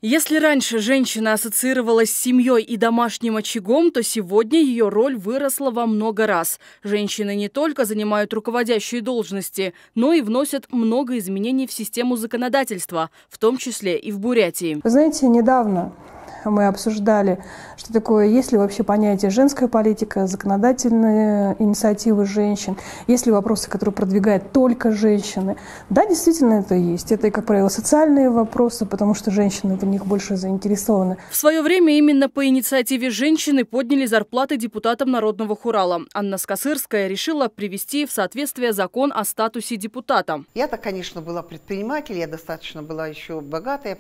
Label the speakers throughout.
Speaker 1: Если раньше женщина ассоциировалась с семьей и домашним очагом, то сегодня ее роль выросла во много раз. Женщины не только занимают руководящие должности, но и вносят много изменений в систему законодательства, в том числе и в Бурятии.
Speaker 2: Вы знаете, недавно мы обсуждали, что такое, есть ли вообще понятие женская политика, законодательные инициативы женщин, есть ли вопросы, которые продвигают только женщины. Да, действительно это есть. Это, как правило, социальные вопросы, потому что женщины в них больше заинтересованы.
Speaker 1: В свое время именно по инициативе женщины подняли зарплаты депутатам Народного хурала. Анна Скосырская решила привести в соответствие закон о статусе депутата.
Speaker 3: Я-то, конечно, была предприниматель, я достаточно была еще богатая,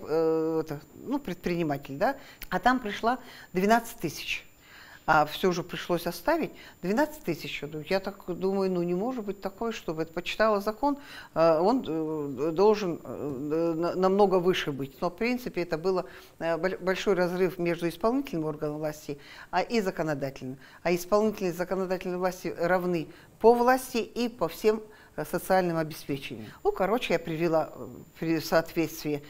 Speaker 3: предприниматель, да. А там пришла 12 тысяч. А все же пришлось оставить 12 тысяч. Я так думаю, не может быть такое, чтобы это почитала закон, он должен намного выше быть. Но в принципе это был большой разрыв между исполнительным органом власти и законодательным. А исполнительные и законодательные власти равны по власти и по всем социальным обеспечением. Я привела в соответствии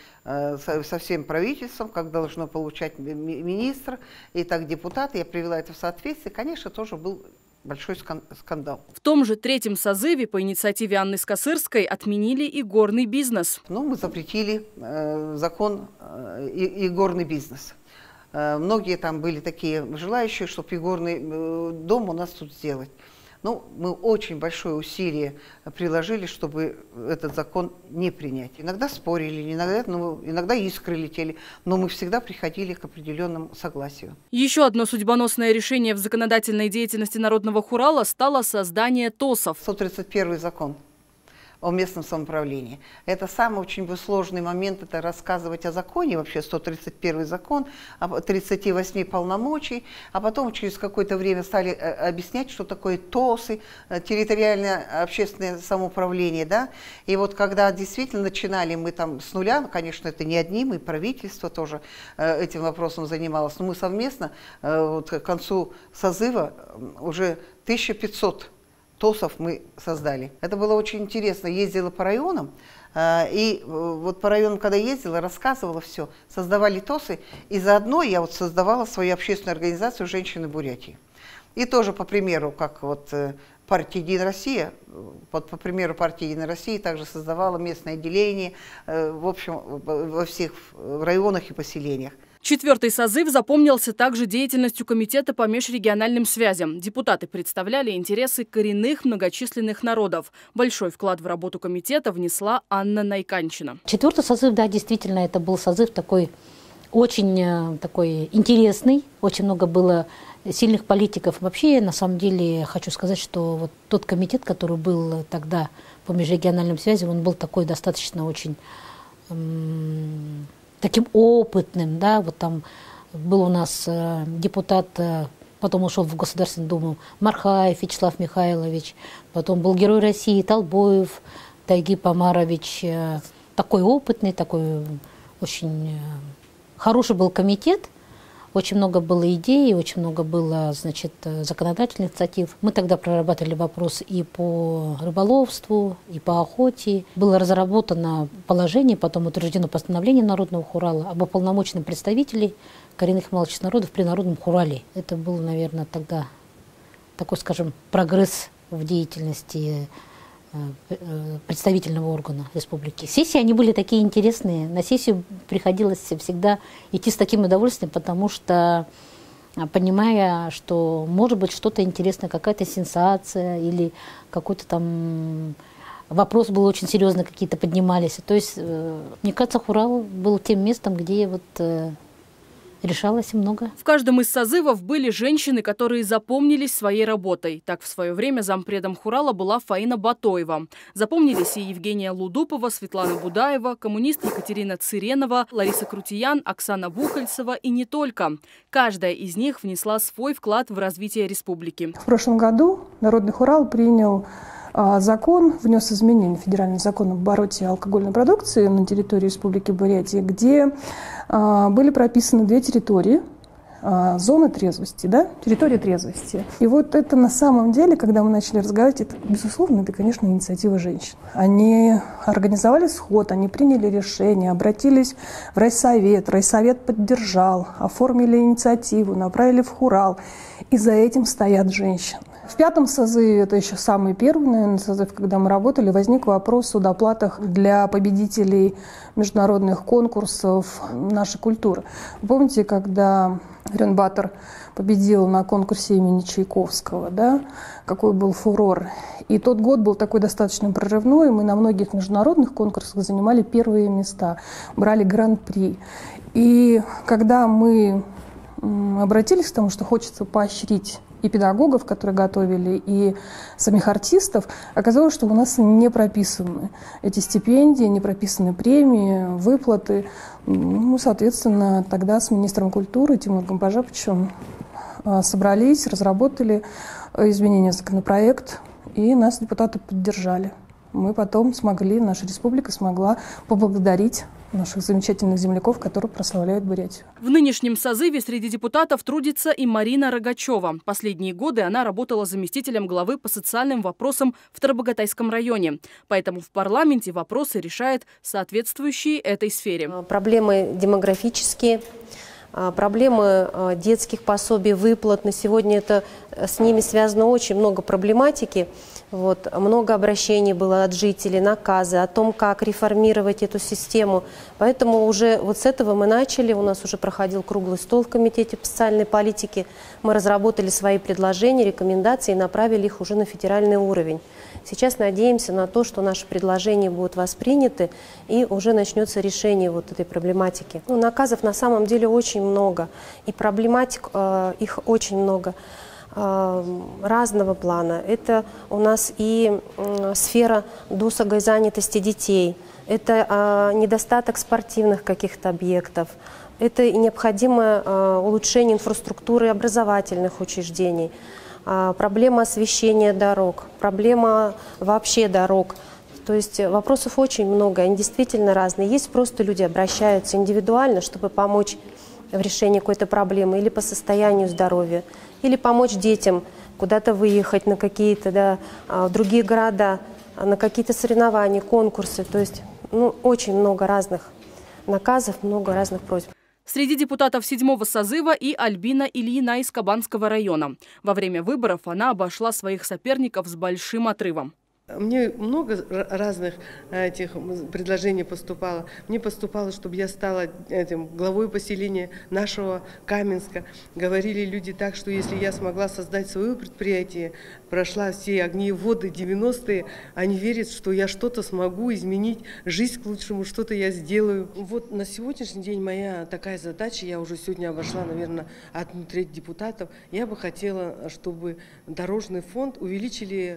Speaker 3: со всем правительством, как должно получать министр и так депутаты. Я привела это в соответствие. Конечно, тоже был большой скандал.
Speaker 1: В том же третьем созыве по инициативе Анны Скосырской отменили и горный бизнес.
Speaker 3: Мы запретили закон и горный бизнес. Многие там были такие желающие, чтобы игорный дом у нас тут сделать. Мы очень большое усилие приложили, чтобы этот закон не принять. Иногда спорили, иногда искры летели, но мы всегда приходили к определенному согласию.
Speaker 1: Еще одно судьбоносное решение в законодательной деятельности Народного хурала стало создание ТОСов.
Speaker 3: 131 закон о местном самоуправлении. Это самый очень сложный момент, это рассказывать о законе, вообще 131 закон, о 38 полномочий, а потом через какое-то время стали объяснять, что такое ТОСы, территориальное общественное самоуправление, да, и вот когда действительно начинали мы там с нуля, конечно, это не одни, мы правительство тоже этим вопросом занималось, но мы совместно к концу созыва уже 1500 ТОСов мы создали. Это было очень интересно. Ездила по районам, и вот по районам, когда ездила, рассказывала все, создавали ТОСы, и заодно я создавала свою общественную организацию «Женщины Бурятии». И тоже по примеру, как партия «Единая Россия», по примеру партии «Единая Россия» также создавала местное отделение, в общем, во всех районах и поселениях.
Speaker 1: Четвертый созыв запомнился также деятельностью комитета по межрегиональным связям. Депутаты представляли интересы коренных многочисленных народов. Большой вклад в работу комитета внесла Анна Найканчина.
Speaker 4: Четвертый созыв, да, действительно, это был созыв очень такой интересный. Очень много было сильных политиков. Вообще, на самом деле, хочу сказать, что вот тот комитет, который был тогда по межрегиональным связям, он был такой достаточно очень таким опытным, да, вот там был у нас депутат, потом ушел в Государственную Думу, Мархаев Вячеслав Михайлович, потом был Герой России Толбоев Тайгип Амарович, такой опытный, такой очень хороший был комитет, очень много было идей, очень много было, законодательных инициатив. Мы тогда прорабатывали вопрос и по рыболовству, и по охоте. Было разработано положение, потом утверждено постановление Народного хурала об уполномоченном представителе коренных малочисленных народов при Народном хурале. Это был, наверное, тогда такой, скажем, прогресс в деятельности представительного органа республики. Сессии, они были такие интересные. На сессию приходилось всегда идти с таким удовольствием, потому что, понимая, что может быть что-то интересное, какая-то сенсация или какой-то там вопрос был очень серьезный, какие-то поднимались. То есть, мне кажется, хурал был тем местом, где решалось много.
Speaker 1: В каждом из созывов были женщины, которые запомнились своей работой. Так в свое время зампредом хурала была Фаина Батоева. Запомнились и Евгения Лудупова, Светлана Будаева, коммунист Екатерина Цыренова, Лариса Крутиян, Оксана Бухальцева и не только. Каждая из них внесла свой вклад в развитие республики.
Speaker 2: В прошлом году Народный хурал принял закон, внес изменения в федеральный закон об обороте алкогольной продукции на территории Республики Бурятия, где были прописаны две территории. зоны трезвости, да, территория трезвости. И вот это на самом деле, когда мы начали разговаривать, это, безусловно, это, конечно, инициатива женщин. Они организовали сход, они приняли решение, обратились в райсовет поддержал, оформили инициативу, направили в хурал. И за этим стоят женщины. В 5-м созыве, это еще самый первый, наверное, созыв, когда мы работали, возник вопрос о доплатах для победителей международных конкурсов нашей культуры. Вы помните, когда Ренбаттер победил на конкурсе имени Чайковского, да, какой был фурор. И тот год был такой достаточно прорывной, мы на многих международных конкурсах занимали первые места, брали гран-при. И когда мы обратились к тому, что хочется поощрить и педагогов, которые готовили, и самих артистов, оказалось, что у нас не прописаны эти стипендии, не прописаны премии, выплаты. Ну, соответственно, тогда с министром культуры Тимуром Гамбажапычем собрались, разработали изменения в законопроект, и нас депутаты поддержали. Мы потом смогли, наша республика смогла поблагодарить наших замечательных земляков, которые прославляют Бурятию.
Speaker 1: В нынешнем созыве среди депутатов трудится и Марина Рогачева. Последние годы она работала заместителем главы по социальным вопросам в Тарбагатайском районе. Поэтому в парламенте вопросы решает соответствующие этой сфере.
Speaker 5: Проблемы демографические, проблемы детских пособий, выплат. На сегодня с ними связано очень много проблематики. Вот, много обращений было от жителей, наказы о том, как реформировать эту систему. Поэтому уже вот с этого мы начали. У нас уже проходил круглый стол в Комитете по социальной политике. Мы разработали свои предложения, рекомендации и направили их уже на федеральный уровень. Сейчас надеемся на то, что наши предложения будут восприняты и уже начнется решение вот этой проблематики. Ну, наказов на самом деле очень много, и проблематик их очень много. Разного плана. Это у нас и сфера досуга и занятости детей, это недостаток спортивных каких-то объектов, это и необходимое улучшение инфраструктуры образовательных учреждений, проблема освещения дорог, проблема вообще дорог. То есть вопросов очень много, они действительно разные. Есть просто люди обращаются индивидуально, чтобы помочь в решении какой-то проблемы или по состоянию здоровья, или помочь детям куда-то выехать на какие-то другие города, на какие-то соревнования, конкурсы. То есть очень много разных наказов, много разных просьб.
Speaker 1: Среди депутатов 7-го созыва и Альбина Ильина из Кабанского района. Во время выборов она обошла своих соперников с большим отрывом.
Speaker 6: Мне много разных этих предложений поступало. Мне поступало, чтобы я стала главой поселения нашего Каменска. Говорили люди так, что если я смогла создать свое предприятие, прошла все огни и воды 90-е, они верят, что я что-то смогу изменить, жизнь к лучшему, что-то я сделаю. Вот на сегодняшний день моя такая задача, я уже сегодня обошла, наверное, 1/3 депутатов. Я бы хотела, чтобы дорожный фонд увеличили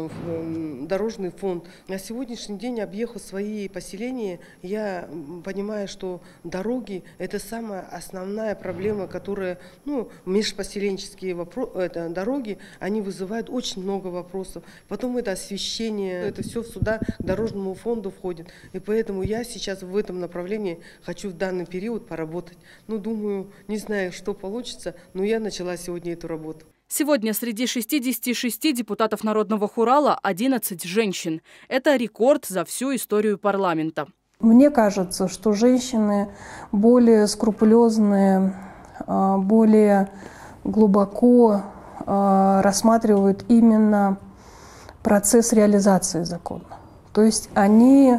Speaker 6: дорожный фонд. На сегодняшний день, объехав свои поселения, я понимаю, что дороги – это самая основная проблема, которая, межпоселенческие дороги, они вызывают очень много вопросов. Потом это освещение, это все сюда к дорожному фонду входит. И поэтому я сейчас в этом направлении хочу в данный период поработать. Думаю, не знаю, что получится, но я начала сегодня эту работу.
Speaker 1: Сегодня среди 66 депутатов Народного хурала 11 женщин. Это рекорд за всю историю парламента.
Speaker 2: Мне кажется, что женщины более скрупулезные, более глубоко рассматривают именно процесс реализации закона. То есть они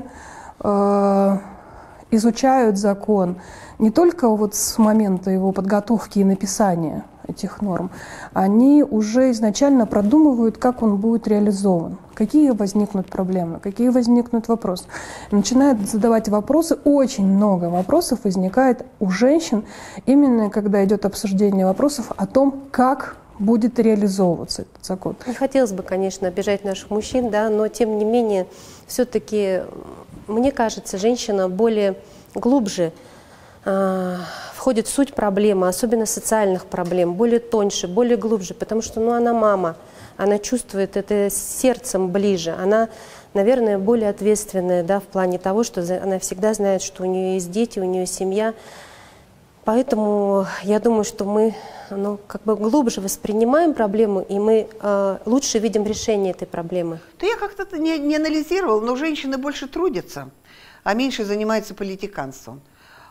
Speaker 2: изучают закон не только вот с момента его подготовки и написания этих норм, они уже изначально продумывают, как он будет реализован, какие возникнут проблемы, какие возникнут вопросы. Начинают задавать вопросы, очень много вопросов возникает у женщин, именно когда идет обсуждение вопросов о том, как будет реализовываться этот закон.
Speaker 5: Не хотелось бы, конечно, обижать наших мужчин, но тем не менее, все-таки, мне кажется, женщина более глубже входит в суть проблемы, особенно социальных проблем, более тоньше, более глубже, потому что она мама, она чувствует это сердцем ближе, она, наверное, более ответственная в плане того, что она всегда знает, что у нее есть дети, у нее семья. Поэтому я думаю, что мы как бы глубже воспринимаем проблему, и мы лучше видим решение этой проблемы.
Speaker 3: Да я как-то не анализировала, но женщины больше трудятся, а меньше занимаются политиканством.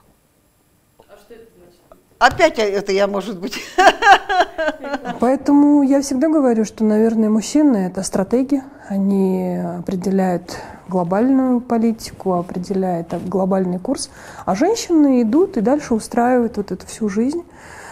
Speaker 1: А что это значит?
Speaker 3: Опять это я, может быть.
Speaker 2: Поэтому я всегда говорю, что, наверное, мужчины – это стратеги. Они определяют глобальную политику, определяют глобальный курс. А женщины идут и дальше устраивают вот эту всю жизнь,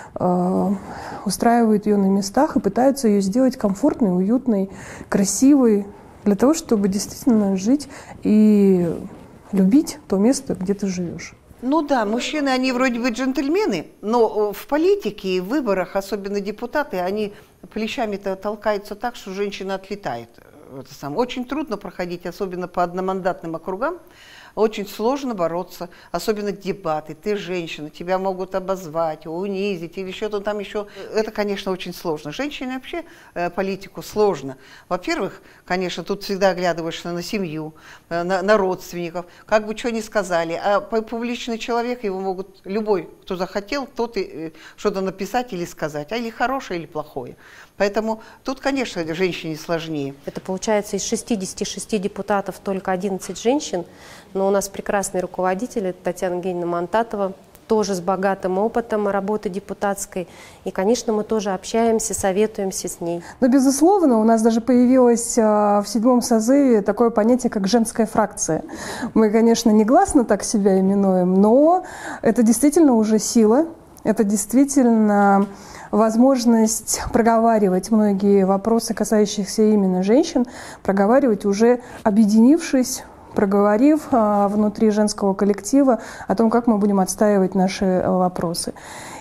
Speaker 2: устраивают ее на местах и пытаются ее сделать комфортной, уютной, красивой, для того, чтобы действительно жить и любить то место, где ты живешь.
Speaker 3: Ну да, мужчины, они вроде бы джентльмены, но в политике и в выборах, особенно депутаты, они плечами-то толкаются так, что женщина отлетает. Очень трудно проходить, особенно по одномандатным округам. Очень сложно бороться, особенно дебаты. Ты женщина, тебя могут обозвать, унизить или что-то там еще. Это, конечно, очень сложно. Женщине вообще политику сложно. Во-первых, конечно, тут всегда оглядываешься на семью, на родственников, как бы что ни сказали. А публичный человек, его могут любой, кто захотел, тот и что-то написать или сказать, или хорошее, или плохое. Поэтому тут, конечно, женщине сложнее.
Speaker 5: Это получается из 66 депутатов только 11 женщин, но у нас прекрасный руководитель, это Татьяна Евгеньевна Монтатова, тоже с богатым опытом работы депутатской. И, конечно, мы тоже общаемся, советуемся с ней.
Speaker 2: Но, безусловно, у нас даже появилось в 7-м созыве такое понятие, как женская фракция. Мы, конечно, негласно так себя именуем, но это действительно уже сила, это действительно возможность проговаривать многие вопросы, касающиеся именно женщин, проговаривать уже объединившись, проговорив внутри женского коллектива о том, как мы будем отстаивать наши вопросы.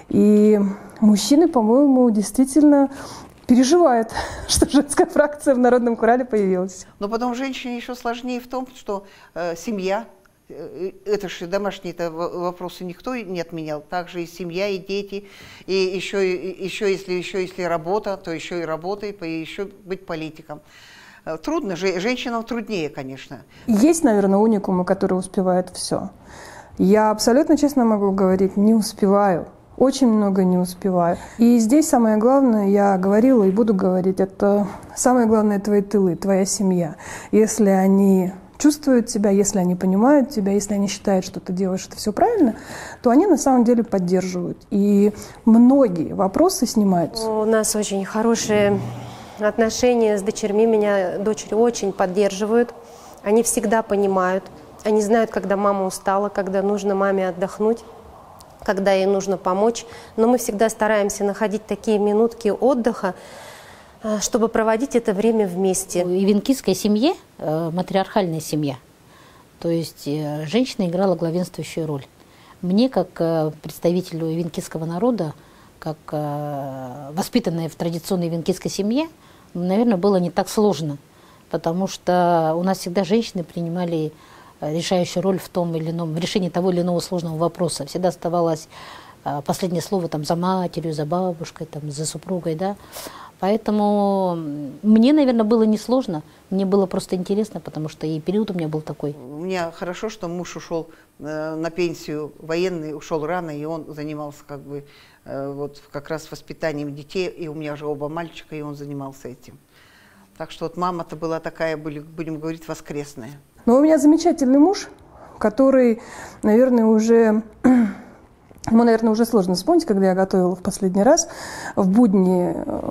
Speaker 2: И мужчины, по-моему, действительно переживают, что женская фракция в Народном Хурале появилась.
Speaker 3: Но потом женщине еще сложнее в том, что семья, это же домашние-то вопросы никто не отменял, также и семья, и дети, и еще если работа, то еще и работа, и еще быть политиком. Трудно, женщинам труднее, конечно.
Speaker 2: Есть, наверное, уникумы, которые успевают все. Я абсолютно честно могу говорить, не успеваю. Очень много не успеваю. И здесь самое главное, я говорила и буду говорить, это самое главное твои тылы, твоя семья. Если они чувствуют тебя, если они понимают тебя, если они считают, что ты делаешь это все правильно, то они на самом деле поддерживают. И многие вопросы снимаются.
Speaker 5: У нас очень хорошие отношения с дочерьми. Меня дочери очень поддерживают. Они всегда понимают. Они знают, когда мама устала, когда нужно маме отдохнуть, когда ей нужно помочь. Но мы всегда стараемся находить такие минутки отдыха, чтобы проводить это время вместе.
Speaker 4: В ивенкийской семье, матриархальная семья, то есть женщина играла главенствующую роль. Мне, как представителю ивенкийского народа, как воспитанной в традиционной ивенкийской семье, наверное, было не так сложно, потому что у нас всегда женщины принимали решающую роль в том или ином, в решении того или иного сложного вопроса. Всегда оставалось последнее слово там, за матерью, за бабушкой, там, за супругой, да. Поэтому мне, наверное, было несложно, мне было просто интересно, потому что и период у меня был такой.
Speaker 3: У меня хорошо, что муж ушел на пенсию военный, ушел рано, и он занимался вот как раз воспитанием детей, и у меня же оба мальчика, и он занимался этим. Так что вот мама-то была такая, будем говорить, воскресная.
Speaker 2: Но у меня замечательный муж, который, наверное, уже... Ему, наверное, уже сложно вспомнить, когда я готовила в последний раз в будни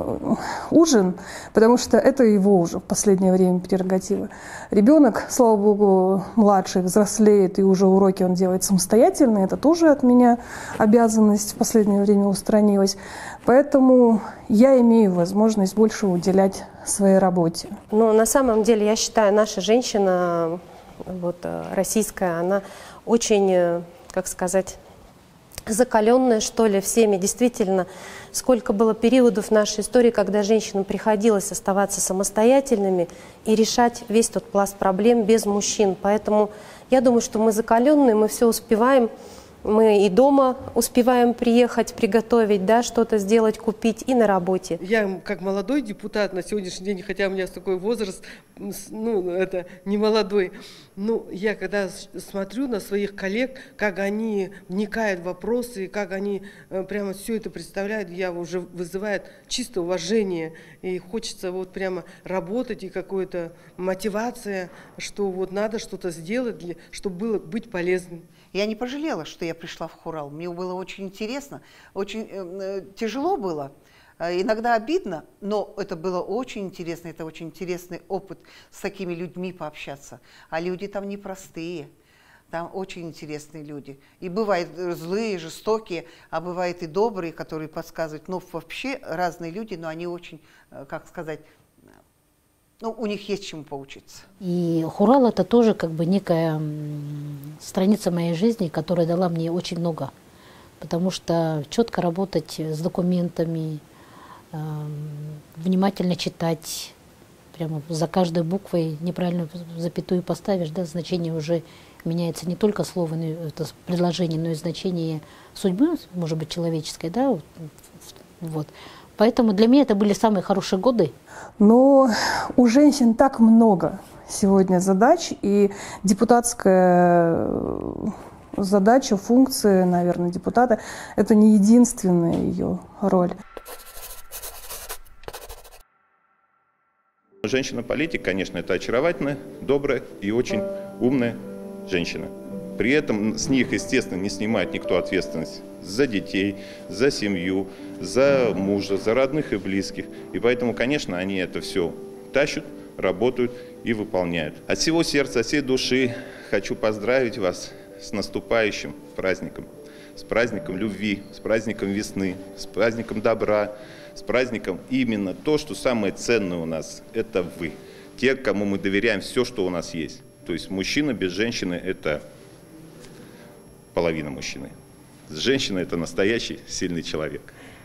Speaker 2: ужин, потому что это его уже в последнее время прерогатива. Ребенок, слава богу, младший, взрослеет, и уже уроки он делает самостоятельно. Это тоже от меня обязанность в последнее время устранилась. Поэтому я имею возможность больше уделять своей работе.
Speaker 5: Но на самом деле, я считаю, наша женщина, вот, российская, она очень, как сказать, закаленная, что ли, всеми. Действительно, сколько было периодов в нашей истории, когда женщинам приходилось оставаться самостоятельными и решать весь тот пласт проблем без мужчин. Поэтому я думаю, что мы закаленные, мы все успеваем. Мы и дома успеваем приехать, приготовить, да, что-то сделать, купить, и на работе.
Speaker 6: Я как молодой депутат на сегодняшний день, хотя у меня такой возраст, ну, это не молодой, ну, я когда смотрю на своих коллег, как они вникают в вопросы, как они прямо все это представляют, я уже вызывает чисто уважение, и хочется вот прямо работать, и какая-то мотивация, что вот надо что-то сделать, чтобы было быть полезным.
Speaker 3: Я не пожалела, что я пришла в хурал. Мне было очень интересно, очень тяжело было, иногда обидно, но это было очень интересно, это очень интересный опыт с такими людьми пообщаться. А люди там непростые, там очень интересные люди. И бывают злые, жестокие, а бывают и добрые, которые подсказывают. Но вообще разные люди, но они очень, как сказать, ну, у них есть чему поучиться.
Speaker 4: И хурал — это тоже как бы некая страница моей жизни, которая дала мне очень много. Потому что четко работать с документами, внимательно читать, прямо за каждой буквой неправильно запятую поставишь, да, значение уже меняется не только слово, это предложение, но и значение судьбы, может быть, человеческой, да, вот. Поэтому для меня это были самые хорошие годы.
Speaker 2: Но у женщин так много сегодня задач, и депутатская задача, функция, наверное, депутата – это не единственная ее роль.
Speaker 7: Женщина-политик, конечно, это очаровательная, добрая и очень умная женщина. При этом с них, естественно, не снимает никто ответственность за детей, за семью, за мужа, за родных и близких. И поэтому, конечно, они это все тащат, работают и выполняют. От всего сердца, от всей души хочу поздравить вас с наступающим праздником. С праздником любви, с праздником весны, с праздником добра, с праздником именно то, что самое ценное у нас – это вы. Те, кому мы доверяем все, что у нас есть. То есть мужчина без женщины – это половина мужчины. Женщина – это настоящий сильный человек.